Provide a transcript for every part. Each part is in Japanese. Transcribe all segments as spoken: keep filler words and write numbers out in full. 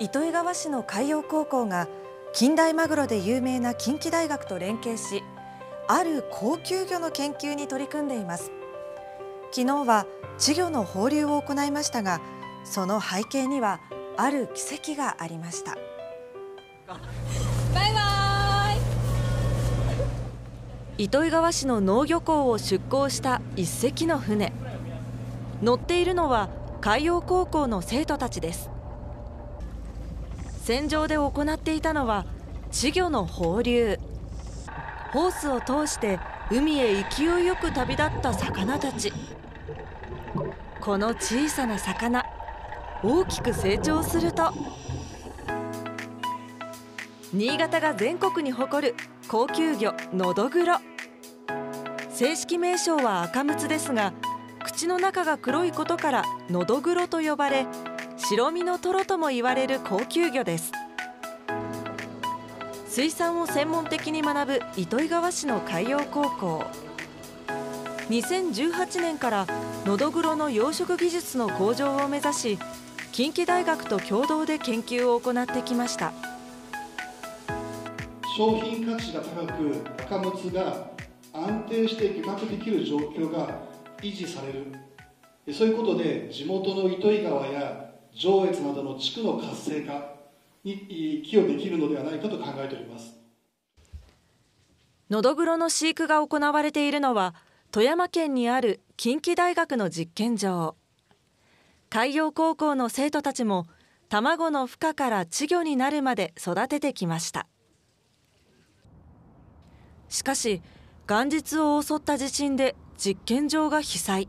糸魚川市の海洋高校が近代マグロで有名な近畿大学と連携し、ある高級魚の研究に取り組んでいます。昨日は稚魚の放流を行いましたが、その背景にはある奇跡がありました。 バイバイ。 糸魚川市の農漁港を出港した一隻の船。乗っているのは海洋高校の生徒たちです。船上で行っていたのは稚魚の放流。ホースを通して海へ勢いよく旅立った魚たち。この小さな魚、大きく成長すると、新潟が全国に誇る高級魚のどぐろ。正式名称は赤むつですが、口の中が黒いことからのどぐろと呼ばれ、白身のトロとも言われる高級魚です。水産を専門的に学ぶ糸魚川市の海洋高校。にせんじゅうはちねんからのどぐろの養殖技術の向上を目指し、近畿大学と共同で研究を行ってきました。 商品価値が高く、赤むつが安定して漁獲できる状況が維持される。そういうことで地元の糸魚川や上越などの地区の活性化に寄与できるのではないかと考えております。 のどぐろの飼育が行われているのは富山県にある近畿大学の実験場。海洋高校の生徒たちも卵の孵化から稚魚になるまで育ててきました。しかし元日を襲った地震で実験場が被災。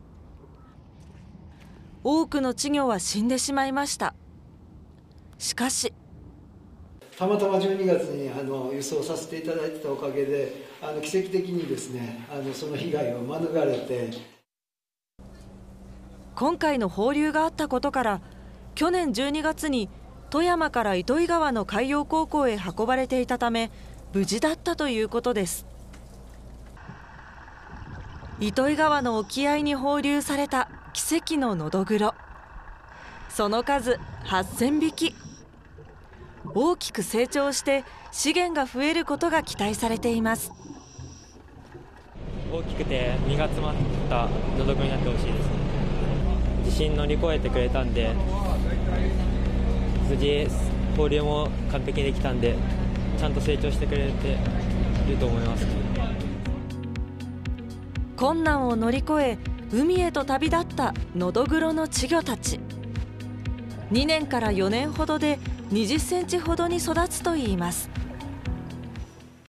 多くの稚魚は死んでしまいました。しかしたまたまじゅうにがつにあの輸送させていただいてたおかげで、あの奇跡的にですね、あのその被害を免れて、 今回の放流があったことから、去年じゅうにがつに富山から糸魚川の海洋高校へ運ばれていたため無事だったということです。糸魚川の沖合に放流された奇跡ののどぐろ。その数はっせんびき。大きく成長して資源が増えることが期待されています。 大きくて身が詰まったのどぐろになってほしいですね。地震乗り越えてくれたんで、無事放流も完璧にできたんで、ちゃんと成長してくれていると思います。 困難を乗り越え海へと旅立ったのどぐろの稚魚たち。にねんからよねんほどでにじゅっセンチほどに育つといいます。